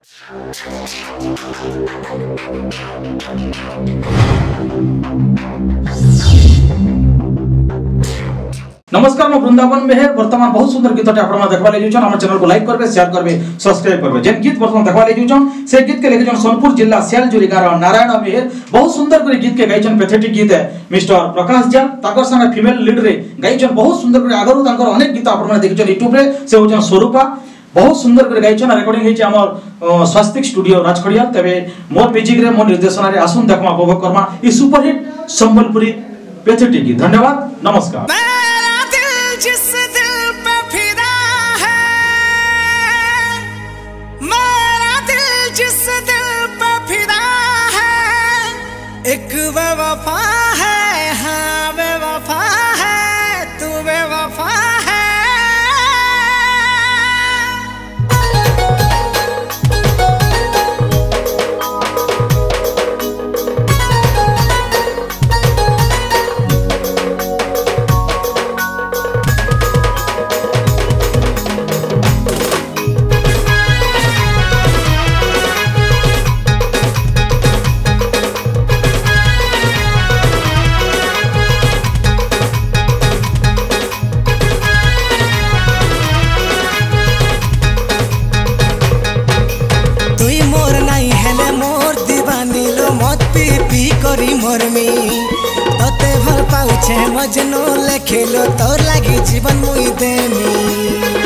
नमस्कार मैं वृंदावन मेहर वर्तमान बहुत सुंदर गीतटे आपण देखबा ले जुछन हमर चैनल को लाइक करबे शेयर करबे सब्सक्राइब करबे जेन गीत वर्तमान देखबा ले जुछन से गीत के लेके जन सोनपुर जिला सियालजुरी गार नारायण मेहर बहुत सुंदर करे गीत के गाइछन पैथेटिक गीत है मिस्टर प्रकाश जाल ताकर संगे फीमेल लीड रे गाइछन बहुत सुंदर करे आगरु ताकर अनेक गीत आपण देखिछन YouTube रे से होछन स्वरूपा बहुत सुंदर करे गाइछन रिकॉर्डिंग हेछि हमर स्वास्तिक स्टूडियो राजखड़िया तबे मोर म्यूजिक रे मोर निर्देशन रे आसुन देखमा उपभोग करमा ई सुपरहिट संबलपुरी पैथेटिक गीत। धन्यवाद नमस्कार। जिस दिल पे फिदा है मेरा दिल, जिस दिल पे फिदा है, एक बेवफा है, हाँ बेवफा है, तू बेवफा है। तोते भल पाउछे मजनू लेखिलो तोर लागी जीवन मुई देमी।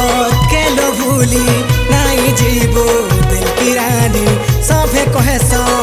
नहीं जीवो दिल की रानी सभे कहे